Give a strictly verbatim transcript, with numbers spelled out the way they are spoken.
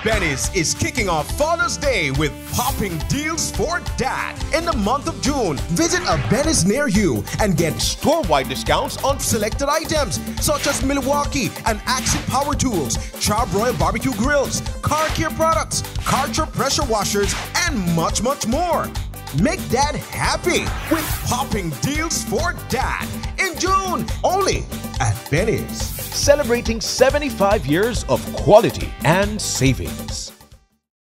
Benny's is kicking off Father's Day with popping deals for dad in the month of June. Visit a Benny's near you and get store-wide discounts on selected items such as Milwaukee and Axie Power Tools, Char-Broil Barbecue Grills, car care products, Karcher pressure washers, and much, much more. Make dad happy with popping deals for dad in June, only at Benny's. Celebrating seventy-five years of quality and savings.